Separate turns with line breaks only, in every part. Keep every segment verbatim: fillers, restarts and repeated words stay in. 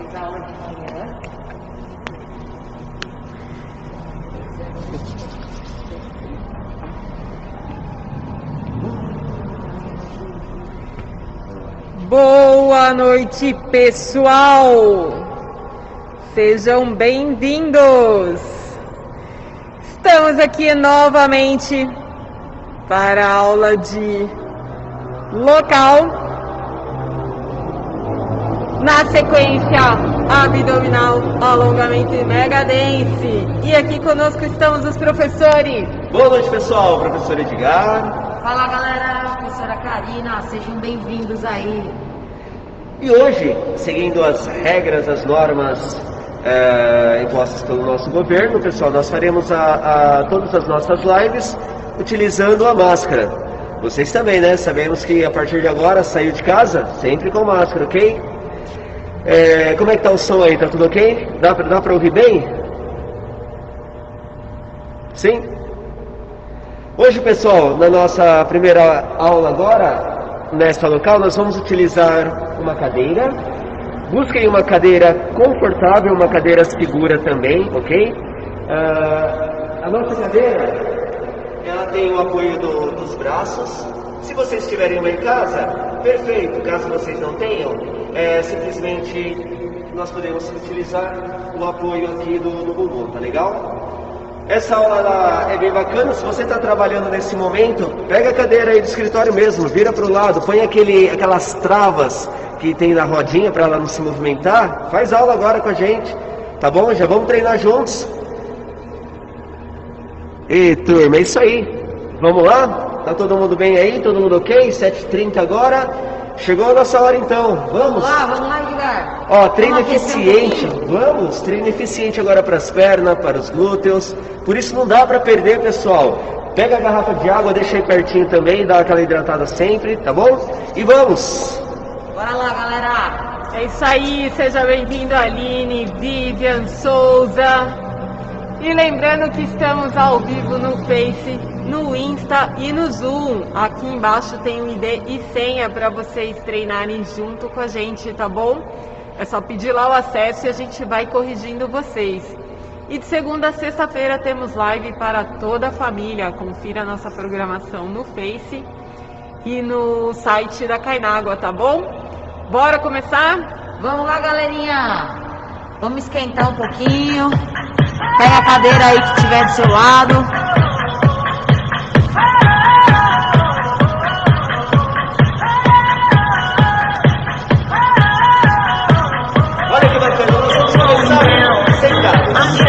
Fiz aula de manhã. Boa noite, pessoal! Sejam bem-vindos! Estamos aqui novamente para a aula de local. Na sequência, abdominal, alongamento e mega dance. E aqui conosco estamos os professores.
Boa noite, pessoal. Professor Edgar.
Fala, galera. Professora Karina. Sejam bem-vindos aí.
E hoje, seguindo as regras, as normas é, impostas pelo nosso governo, pessoal, nós faremos a, a, todas as nossas lives utilizando a máscara. Vocês também, né? Sabemos que a partir de agora, saiu de casa, sempre com máscara, ok? É, como é que tá o som aí? Tá tudo ok? Dá pra, dá pra ouvir bem? Sim? Hoje, pessoal, na nossa primeira aula agora, nesta local, nós vamos utilizar uma cadeira. Busquem uma cadeira confortável, uma cadeira segura também, ok? Uh, a nossa cadeira, ela tem o apoio do, dos braços. Se vocês tiverem uma em casa, perfeito. Caso vocês não tenham, é, simplesmente nós podemos utilizar o apoio aqui do, do bumbum, tá legal? Essa aula ela é bem bacana. Se você está trabalhando nesse momento, pega a cadeira aí do escritório mesmo, vira para o lado, põe aquele, aquelas travas que tem na rodinha para ela não se movimentar. Faz aula agora com a gente, tá bom? Já vamos treinar juntos. E turma, é isso aí. Vamos lá? Tá todo mundo bem aí? Todo mundo ok? sete e trinta agora. Chegou a nossa hora então, vamos?
Vamos lá, vamos lá, Edgar.
Ó, treino eficiente, vamos? Treino eficiente agora para as pernas, para os glúteos. Por isso não dá para perder, pessoal. Pega a garrafa de água, deixa aí pertinho também, dá aquela hidratada sempre, tá bom? E vamos!
Bora lá, galera!
É isso aí, seja bem-vindo, Aline, Vivian, Souza. E lembrando que estamos ao vivo no Face, no Insta e no Zoom. Aqui embaixo tem o I D e senha para vocês treinarem junto com a gente, tá bom? É só pedir lá o acesso e a gente vai corrigindo vocês. E de segunda a sexta-feira temos live para toda a família. Confira a nossa programação no Face e no site da Cainágua, tá bom? Bora começar?
Vamos lá, galerinha! Vamos esquentar um pouquinho. Pega a cadeira aí que tiver do seu lado.
Olha que bacana, nós vamos começar sentados.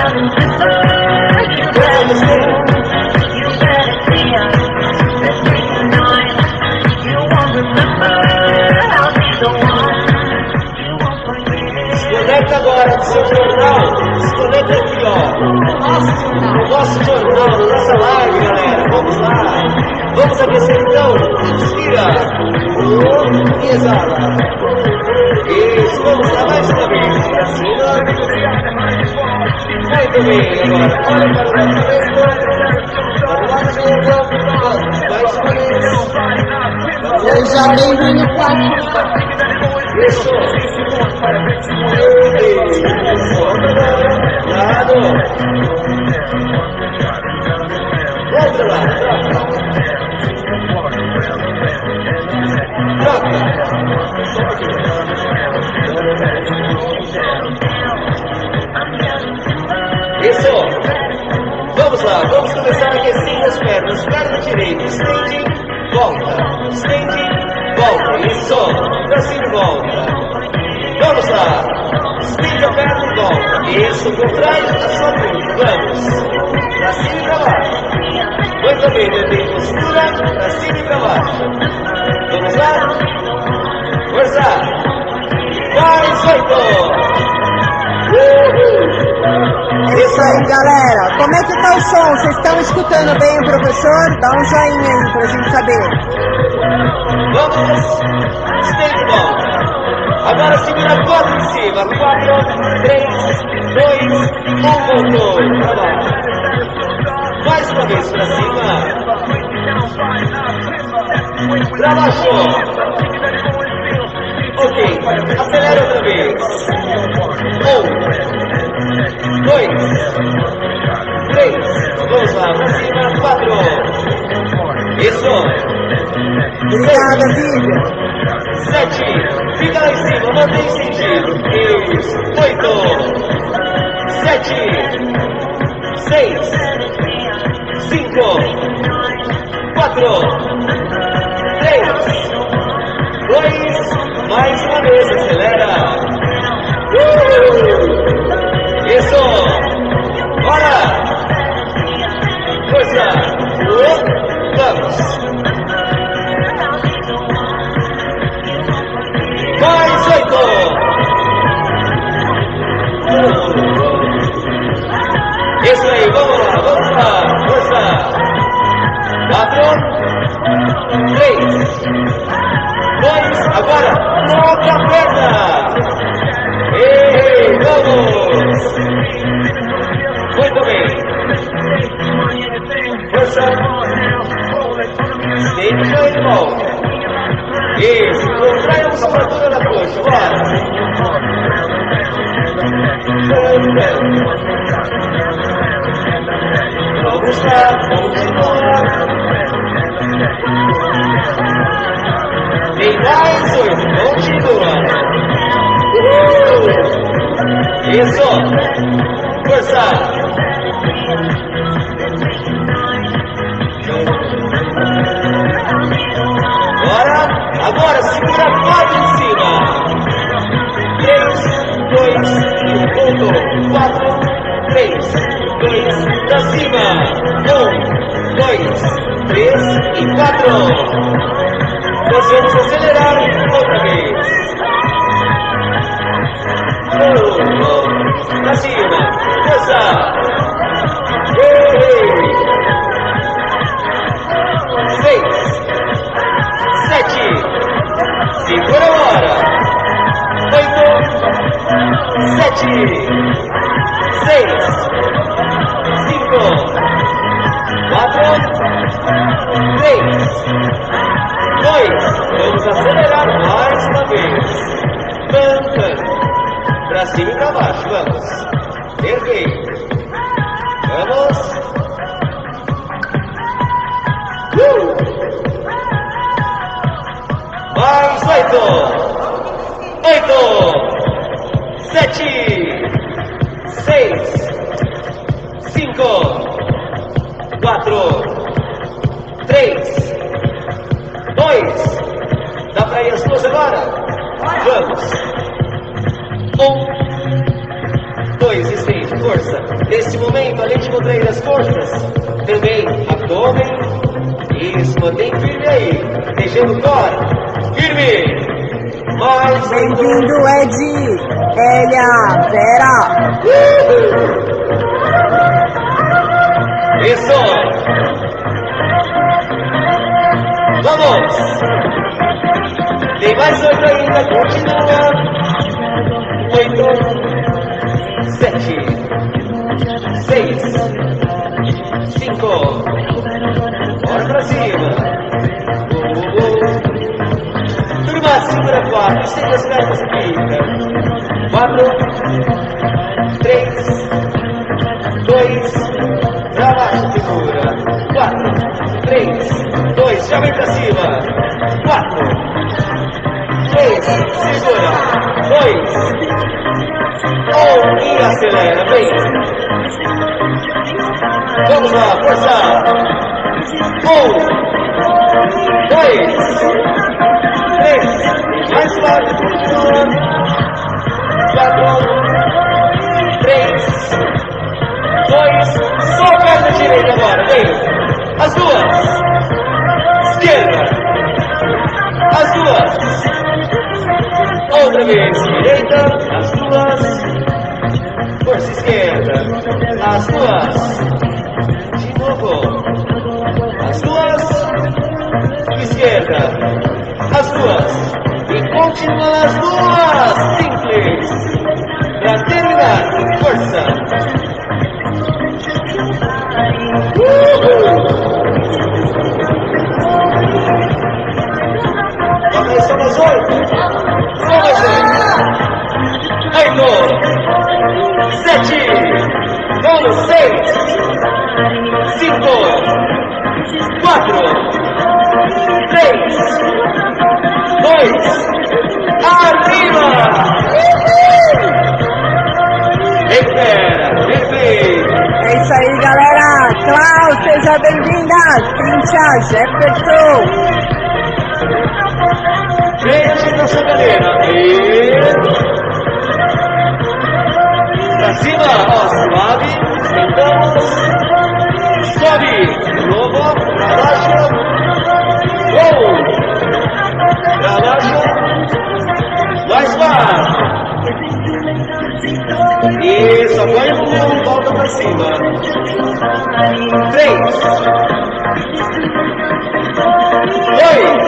Desconecta agora do seu jornal. Desconecta aqui, ó. No nosso jornal, na nossa live, galera. Vamos lá. Vamos aquecer então. Inspira. E exala. Isso, vamos lá mais uma vez. Pra cima. Muito bem, agora. Olha para o lado mesmo. Para o lado mesmo. Mais uma vez.
Seja bem-vindo, pai.
Isso. Lado. Outro lado. Troca. Isso. Vamos lá. Vamos começar aquecendo as pernas. Perna direita. Estende. Volta. Estende. Volta. Isso. Pra cima e volta. Vamos lá. Estende a perna e volta. Isso. Contrai a sua bunda. Vamos. Pra cima e pra baixo. Muito bem. Mantém postura. Pra cima e pra baixo. Vamos lá. Força. Mais oito.
Isso aí, galera. Como é que tá o som? Vocês estão escutando bem o professor? Dá um joinha aí pra gente saber.
Vamos. Estende e volta. Agora segura quatro em cima. Quatro, três, dois, um, voltou. Pra baixo. Mais uma vez pra cima. Pra baixo. Ok. Acelera outra vez. Um, dois, três. Vamos lá, pra cima. Quatro. Isso.
Obrigada, Vivian.
Sete. Fica lá em cima, mantém sentido. Isso. Oito. Sete. Seis. Cinco. Quatro. Três. Dois. Mais uma vez, acelera. Uh! Isso. Bora. Força. Uh! Vamos. Mais oito. Isso aí, vamos lá, vamos lá. Força. Quatro. Três. Dois. Agora, troca a perna. Ei, vamos. Muito bem. Força. Sente o joelho de volta. Isso, contrai a musculatura da coxa, bora. Vamos lá, continua. Tem mais oito, continua. Uhul. Isso, força. Bora. Agora, segura quatro em cima. Três, dois, um, ponto. Quatro, três, dois, pra cima. Um, dois, três e quatro. Nós vamos acelerar outra vez. Um, pra cima. Força. Ei. Seis. Sete. Segura agora. Oito. Sete. Seis. Cinco. Quatro. Três. Dois. Vamos acelerar mais uma vez. Mancando. Pra cima e pra baixo. Vamos. Perfeito. Vamos. Uh! Mais oito, oito, sete, seis, cinco, quatro, três, dois. Dá pra ir as duas agora? Vamos. Um, dois, estende, força. Nesse momento, além de contrair as forças, também abdômen. Isso, mantém firme aí. Deixando o core. Firme! Mais
bem-vindo, Ed! Elia, Vera!
Isso! Vamos! Tem mais oito ainda, continua! Oito, sete, seis, cinco, bora pra cima! Turma, segura quatro, estende as pernas e fica. Quatro, três, dois, pra baixo, segura. Quatro, três, dois, já vem pra cima. Quatro, três, segura. Dois, um e acelera, vem. Vamos lá, força. Um, dois, três, mais quatro, quatro, três, dois, só a perna direita agora, vem, as duas, esquerda, as duas, outra vez, direita, as duas, força esquerda, as duas, de novo, as duas, esquerda, as duas, e continua as duas, simples, para terminar, força. Uhul. Só mais, só mais oito, só mais oito. três, cinco, quatro, três, dois, arriba! Recupera, perfeito!
É isso aí, galera. Clau, seja bem-vinda. Cíntia, Jefferson.
Frente na sua cadeira. E... pra cima, ó, suave. Sentamos. Sobe. De novo. Pra baixo. Gol. Pra baixo. Mais baixo. Isso, apoia o bumbum, volta pra cima. Três. Dois.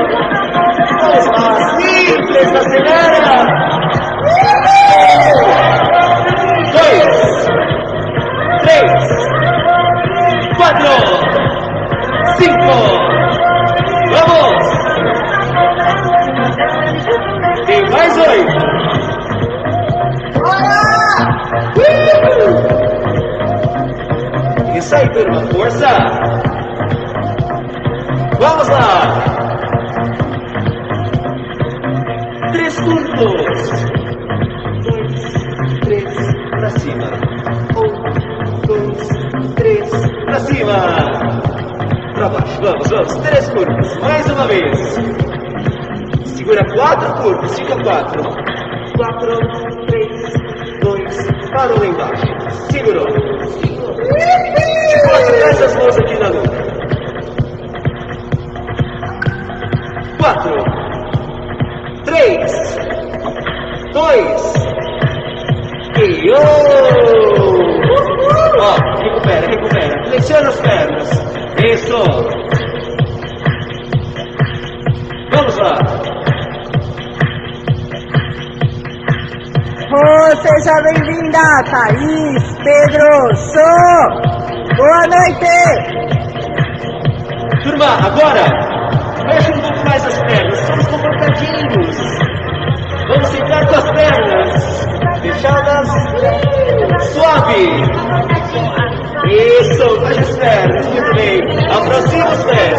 Simples, acelera. Dois. Três. Quatro. Cinco. Vamos. Tem mais oito. Isso aí, turma, força! Vamos lá! Três turnos! Dois, três, pra cima. Um, dois, três, pra cima! Pra baixo, vamos, vamos, três curvas, mais uma vez! Segura quatro curvas, fica quatro. Quatro, três, dois, parou lá embaixo. Segurou. Coloca essas mãos aqui na nuca. Quatro, três, dois, e um. Ó, recupera, recupera. Flexiona as pernas. Isso. Vamos lá.
Oh, seja bem-vinda, Thaís, Pedro, Sou. Boa noite.
Turma, agora, fecha um pouco mais as pernas, somos comportadinhos. Vamos sentar com as pernas fechadas, suave. Isso, fecha as pernas, muito bem. Aproxima os pés.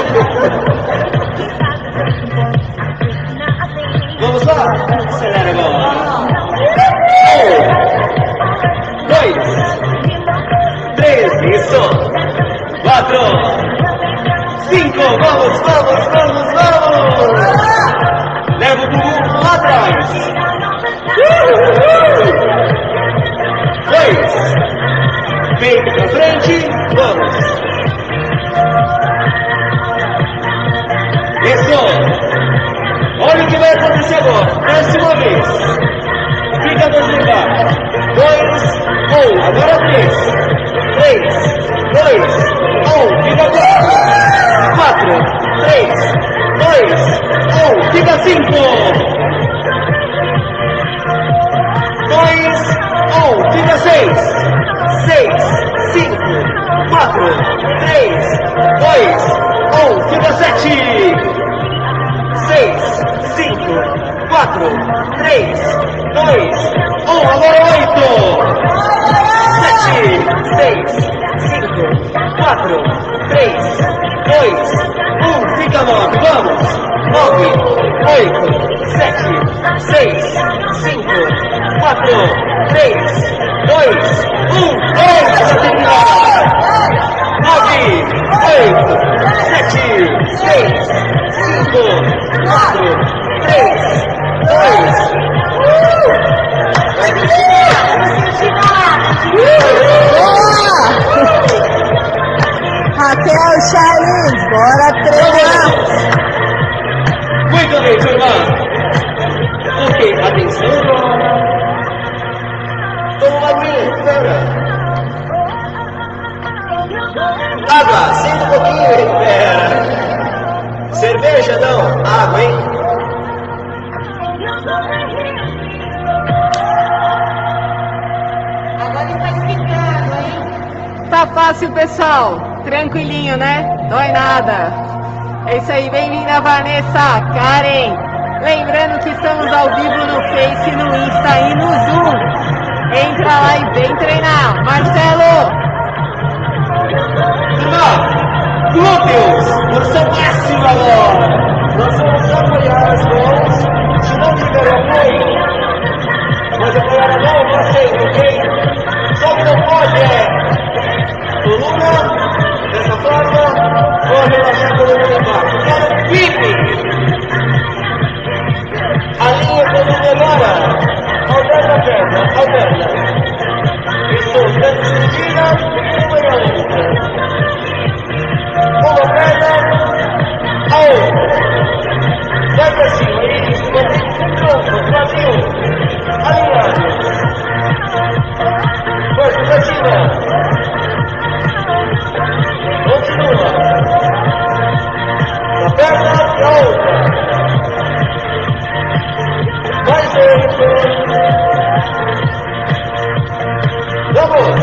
Vamos lá, acelera agora. Um, dois, três, isso. Quatro, cinco, vamos, vamos, vamos, vamos. Leva o bumbum lá atrás. Dois, peito pra frente, vamos. Isso. Olha o que vai acontecer agora. Próxima vez. Fica no lugar. Dois, um. Agora três. Três, dois, um. Fica quatro. Quatro, três, dois, um. Fica cinco. Dois, um. Fica seis. Seis, cinco, quatro, três, dois, um. Fica sete. Seis, cinco, quatro, três, dois, um, agora oito, sete, seis, cinco, quatro, três, dois, um, fica nove, vamos, nove, oito, sete, seis, cinco, quatro, três, dois, um, dois, para terminar, nove, oito, sete, seis, cinco, quatro, três, dois,
Raquel, Charles, bora treinar.
Muito bem, turma. Ok, atenção agora. Toma uma aguinha, espera. Água, senta um pouquinho e recupera. Cerveja não, água, hein?
Agora está explicando, hein?
Tá fácil, pessoal. Tranquilinho, né? Dói nada. É isso aí, bem-vinda, Vanessa, Karen. Lembrando que estamos ao vivo no Face, no Insta e no Zoom. Entra lá e vem treinar. Marcelo!
Turma, glúteos, força máxima agora. Nós vamos apoiar as mãos. Se não tiver apoio, pode apoiar a mão para sempre, ok? Só que não pode é coluna, dessa forma, ou relaxar a coluna abaixo. Quero pique. Alinha a coluna agora. Alterna a perna, alterna. Estou dando estendida e uma na outra. Uma perna, a outra. Vai para cima, isso, mantém o tronco, quadril, alinhado. Força para cima. Continua. Uma perna e a outra. Mais oito. Vamos!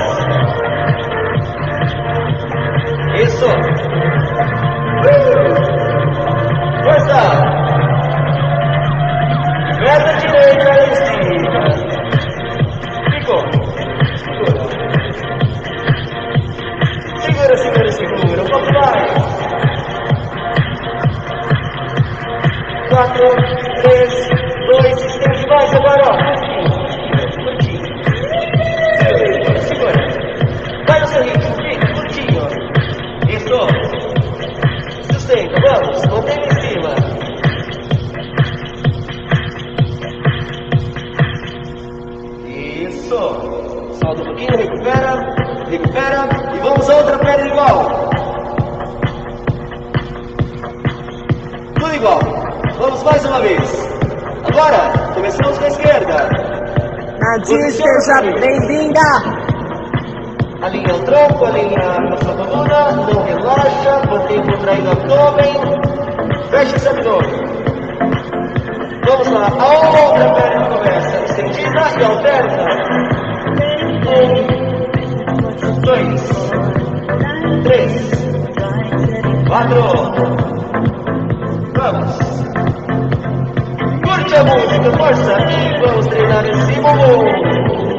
Isso! Força! Perna direita lá em cima. Ficou. Segura. Segura, segura, segura. Um pouco mais. Quatro, três, dois, estende mais agora, ó. Vai no seu ritmo, fica curtinho. Isso. Sustenta, vamos, mantém em cima. Isso. Solta um pouquinho, recupera, recupera. E vamos a outra perna igual. Tudo igual. Vamos mais uma vez. Agora, começamos com a esquerda.
Nadia, seja bem-vinda.
Alinha o tronco, alinha a sua coluna, não relaxa, mantém contraído o abdômen, fecha esse abdômen. Vamos lá, a outra perna começa estendida e alterna. Um, dois, três, quatro. Vamos. Curte a música, força, e vamos treinar esse bumbum.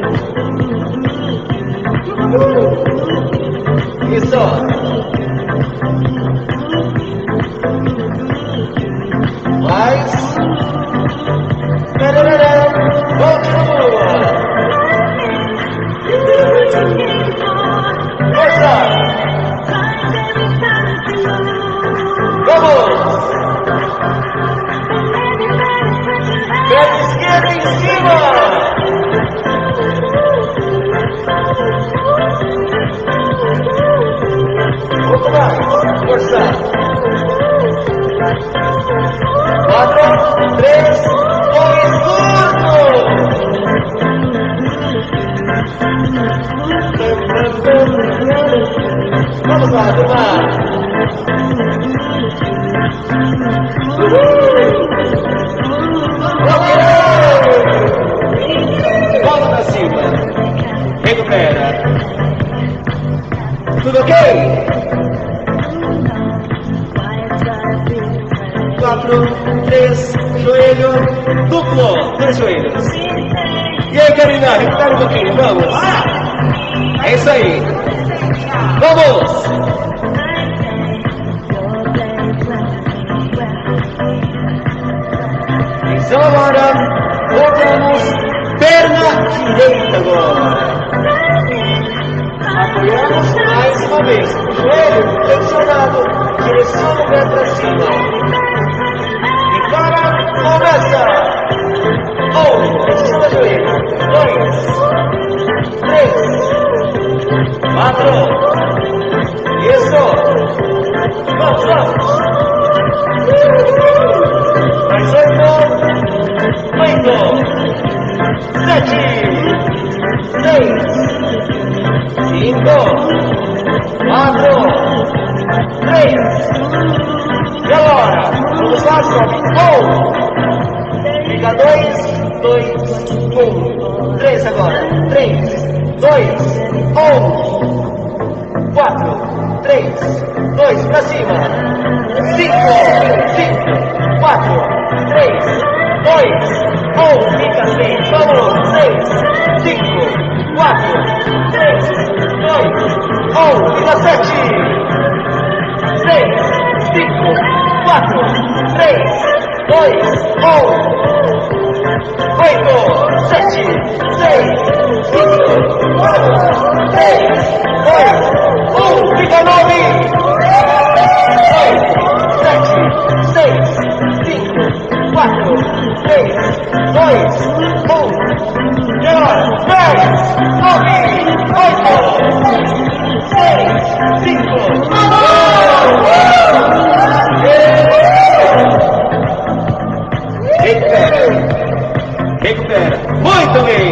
Isso. Mais. Continua. Força. Vamos. Perna esquerda em cima. Um pouco mais, força. Quatro, três, dois, curto. Vamos lá, turma. Ok. Volta pra cima. Recupera. Tudo ok? Quatro, três, joelho, duplo, dois joelhos. E aí, Karina, recupera um pouquinho, vamos. É isso aí. Vamos! Então agora, voltamos, perna direita agora. Apoiamos mais uma vez, joelho flexionado, direciona o pé para cima. E para, começa! Um, flexiona o joelho. Dois, três, quatro. Isso! Vamos, vamos! Mais oito, oito, sete, seis, cinco, quatro, três. E agora? Vamos lá, sobe. Um. Fica dois, dois, um. Três agora. Três, dois, um. Quatro, três, dois, pra cima. Cinco, cinco, quatro, três, dois, um. Fica assim. Vamos. Seis, cinco, quatro, três, dois, um. E na sete. seis, cinco, quatro, três, dois, um. oito, sete, seis, cinco, quatro, três, dois, um. Fica nove. oito, sete, seis, cinco, quatro, três, dois, um. dez, nove, oito, seis, cinco, Recupera. Recupera. Muito bem.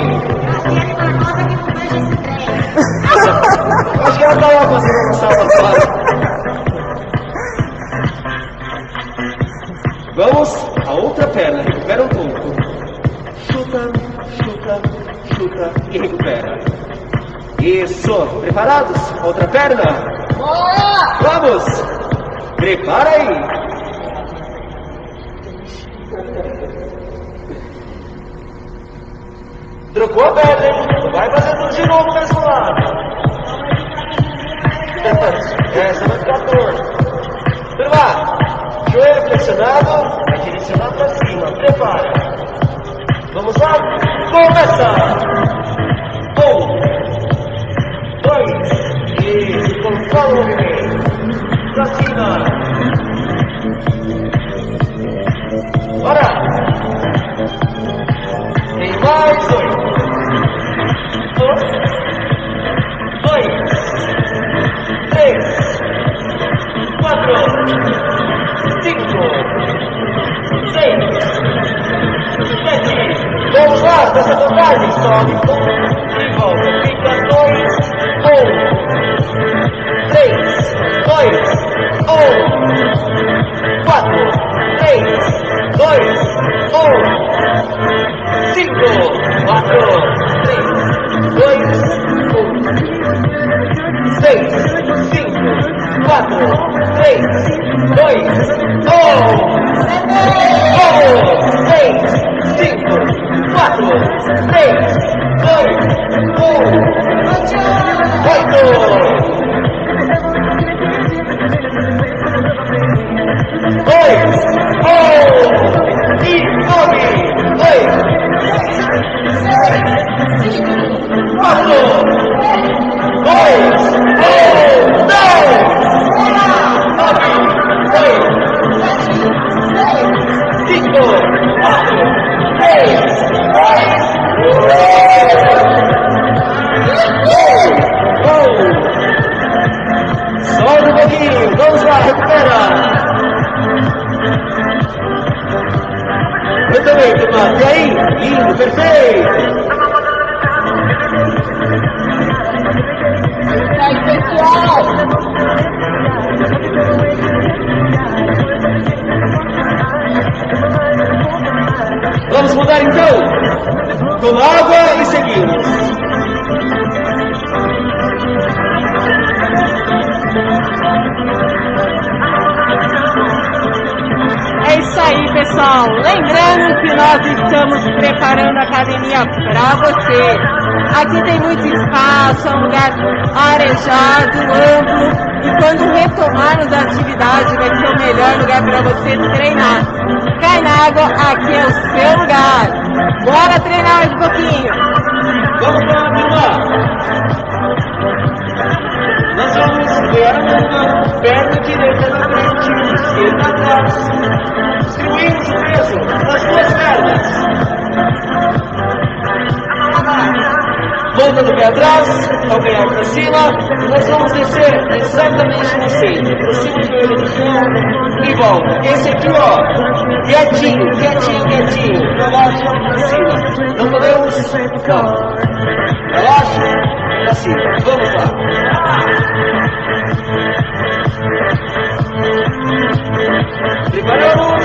Acho que ela tá lá fazendo uma salva fora. Vamos a outra perna. Recupera um pouco. Chuta, chuta, chuta e recupera. Isso. Preparados? Outra perna? Vamos. Prepara aí. Trocou a perna, hein? Vai fazer tudo de novo do mesmo lado. Essa vai ficar torta. Turma, joelho flexionado, vai direcionar pra cima. Prepara. Vamos lá? Começa! Um, dois, e controla o movimento. Pra cima. Bora! Tem mais oito. Um, dois, três, quatro, cinco, seis, sete. Vamos lá, dessa contagem. Sobe um e volta. Fica dois, um, três, dois, um, quatro, três, dois, um. Cinco, quatro, três, dois, um. Seis, cinco, quatro, três, dois, um. Um, seis, cinco, quatro, três, dois, um. Oito. Dois, um. E nove, dois. Quatro, dois, um, dez, nove, dois, cinco, quatro, três, dois, um. Solta um pouquinho, vamos lá, recupera. Muito bem, turma. E aí? Lindo, perfeito.
Aí, pessoal!
Vamos mudar então? Toma água e seguimos.
É isso aí, pessoal. Lembrando que nós estamos preparando a academia para você. Aqui tem muito espaço, é um lugar arejado, amplo. E quando retomarmos a atividade, vai ser o melhor lugar para você treinar. Cai na água, aqui é o seu lugar. Bora treinar mais um pouquinho.
Vamos lá, turma. Nós vamos ver a perna direita na frente, esquerda atrás. Distribuímos o peso nas duas pernas. Volta do pé atrás, calcanhar para cima. Nós vamos descer exatamente no centro. Aproxima o joelho do chão e volta. Esse aqui, ó, quietinho, quietinho, quietinho. Para baixo, para cima. Não podemos. Não. Relaxa, para cima. Vamos lá. Preparamos.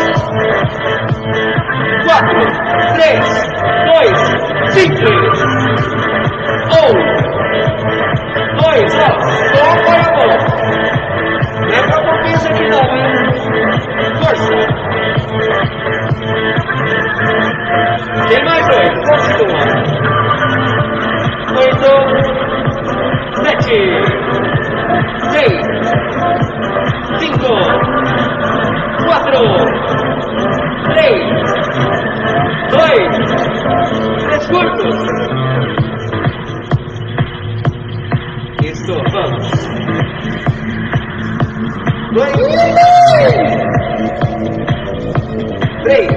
Quatro, três, dois, cinco. Um, dois, ó, só põe a mão. Não é pra potência aqui não, hein? Força. Tem mais dois, continua. quatro, três, dois, três curtos. Isso, vamos. Dois, três.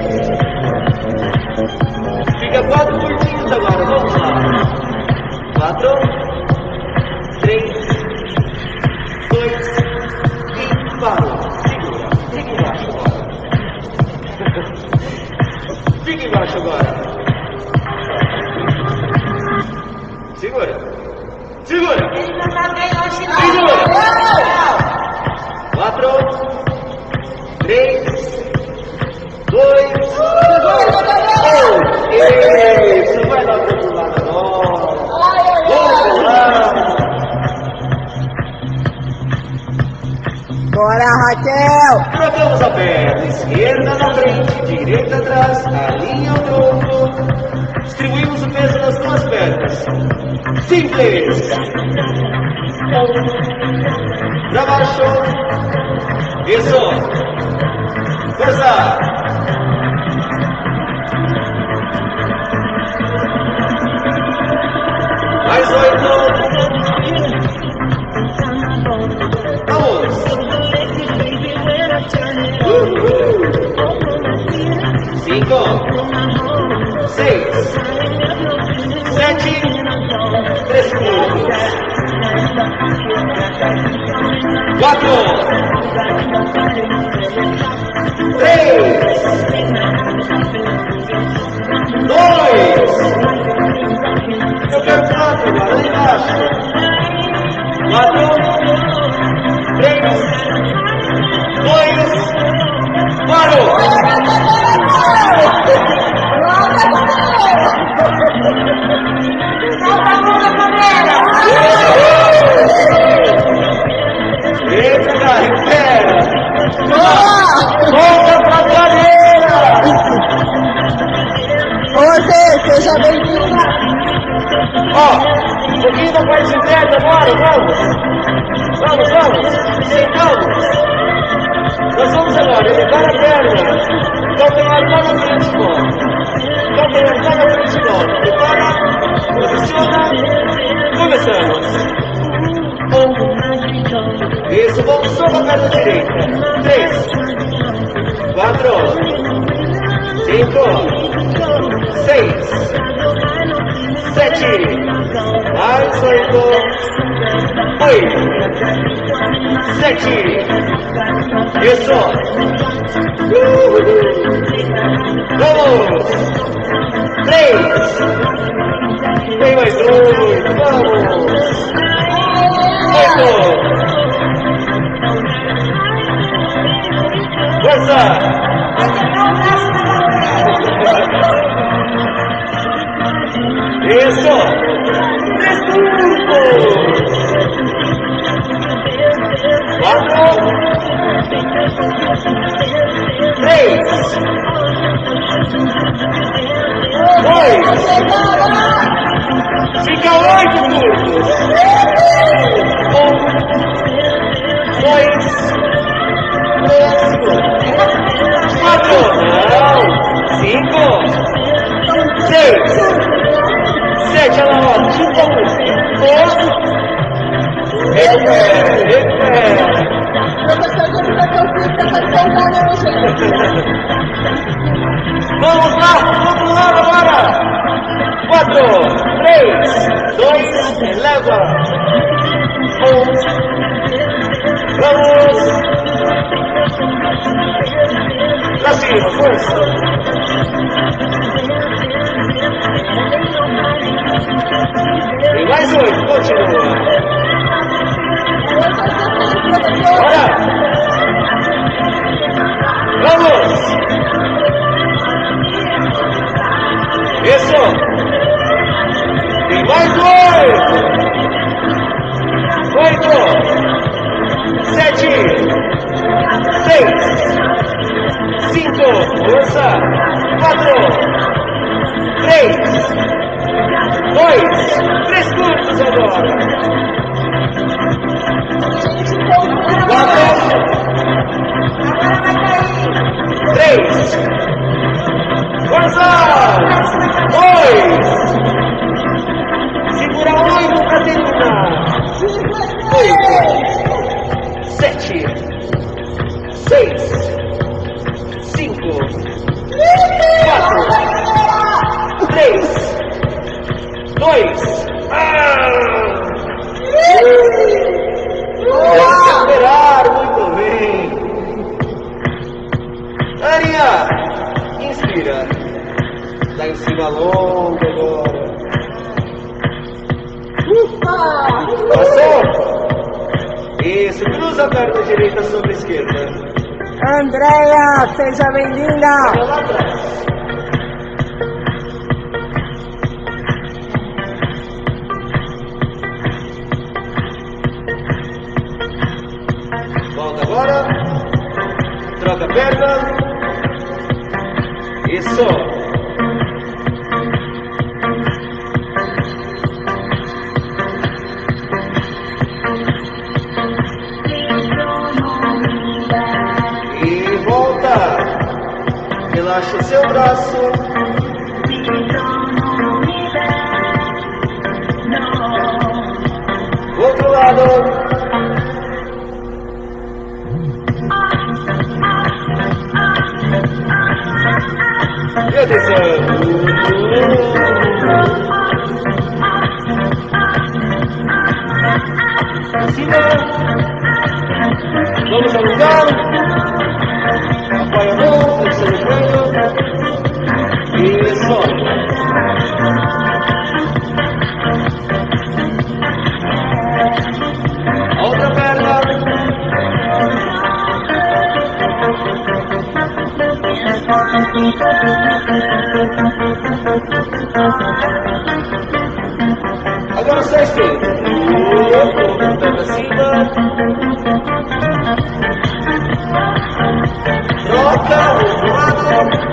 Fica quatro curtinhos agora, vamos lá. Quatro, três, dois e parou. Segura, fica embaixo agora. Fica embaixo agora. Segura. Segura. Segura. Quatro, três, dois, um. Isso, vai lá pro outro lado agora. Vamos lá.
Bora, Raquel!
Trocamos a perna, esquerda na frente, direita atrás, alinha o tronco. Distribuímos o peso nas duas pernas. Simples. Pra baixo. Isso. Força. Mais oito. Vamos. Uhul. Cinco. Seis. Sete. Três minutos. Quatro. Três. Dois. Eu quero quatro agora, lá embaixo. Quatro. Três. Dois. Parou. Eita, recupera! Volta pra cadeira!
Você, seja bem-vinda!
Ó, um pouquinho da parte esquerda agora, vamos! Vamos, vamos! Sentamos! Nós vamos agora, elevar a perna! Calcanhar lá na frente, volta! Calcanhar lá na frente, volta! Prepara! Posiciona! Começamos! Um. Isso, vamos só com a perna direita. Três. Quatro. Cinco. Seis. Sete. Mais oito. Oito. Sete. Isso. Uhul. Vamos. Três. Tem mais dois. Vamos. Oito. Força! Isso! Três turcos! Quatro! Três! Dois! Fica oito turcos! Um! Dois! Quatro, não, cinco, seis, sete, olha lá, ó, cinco, oito, recupera, recupera. Vamos lá, vamos lá agora. Quatro, três, dois, eleva. Um, vamos. Pra cima, força! E mais oito, continua! Bora! Vamos! Isso! E mais oito! Oito! Sete! Seis! Cinco, força, quatro, três, dois, três curtos agora. Quatro, Aninha, inspira. Lá em cima, longo agora. Passou? Isso, cruza a perna direita sobre a esquerda.
Andréia, seja bem-vinda.
Olha lá atrás. Volta agora. Troca a perna. Isso. E volta. Relaxa o seu braço. Outro lado. E atenção! Cima. Vamos alongar. Apoia a mão, flexiona o joelho. Isso. A outra perna. Agora só esquerda. Colocando pra cima. Troca, outro lado.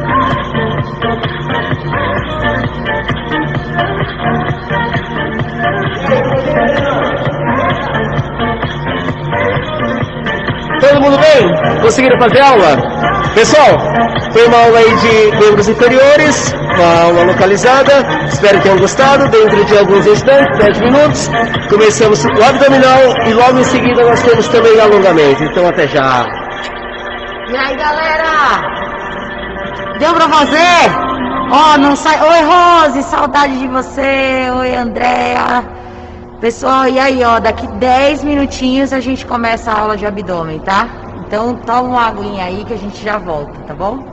Todo mundo bem? Conseguiram fazer aula? Pessoal, foi uma aula aí de membros inferiores, uma aula localizada, espero que tenham gostado. Dentro de alguns instantes, dez minutos, começamos o abdominal e logo em seguida nós temos também o alongamento, então até já.
E aí galera, deu pra fazer? Ó, oh, não sai. Oi Rose, saudade de você. Oi Andréa. Pessoal, e aí ó, daqui dez minutinhos a gente começa a aula de abdômen, tá? Então toma uma aguinha aí que a gente já volta, tá bom?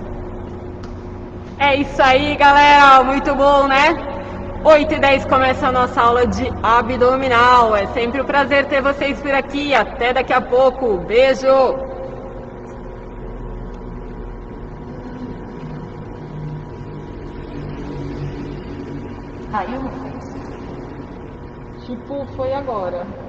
É isso aí, galera, muito bom, né? oito e dez começa a nossa aula de abdominal. É sempre um prazer ter vocês por aqui. Até daqui a pouco. Beijo!
Caiu?
Tipo, foi agora.